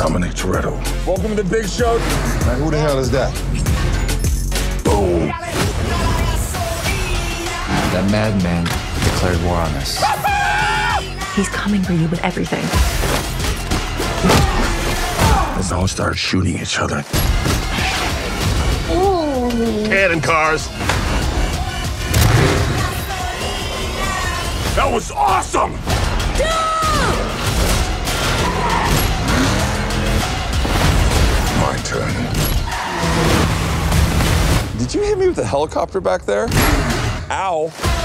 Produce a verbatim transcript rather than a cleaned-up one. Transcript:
Dominic Toretto. Welcome to the big show. Now, who the hell is that? Boom. That madman declared war on us. He's coming for you with everything. Let's all start shooting each other. Cannon cars. That was awesome! My turn. Did you hit me with a helicopter back there? Ow.